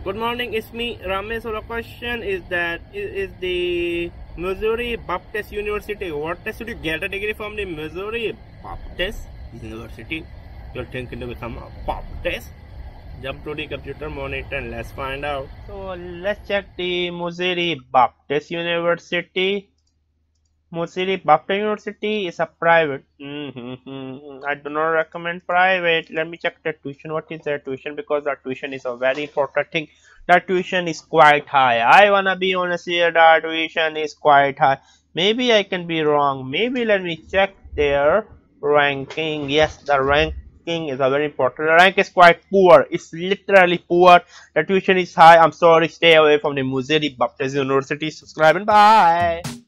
Good morning, it's me, Ramesh. So the question is that is the Missouri Baptist University. What should you get a degree from the Missouri Baptist University? You're thinking to become a Baptist? Jump to the computer monitor and let's find out. So let's check the Missouri Baptist University. Missouri Baptist University is a private. I do not recommend private. Let me check the tuition. What is their tuition? Because the tuition is a very important thing. The tuition is quite high. I wanna be honest here. The tuition is quite high. Maybe I can be wrong. Maybe let me check their ranking. Yes, the ranking is a very important. The rank is quite poor. It's literally poor. The tuition is high. I'm sorry. Stay away from the Missouri Baptist University. Subscribe and bye.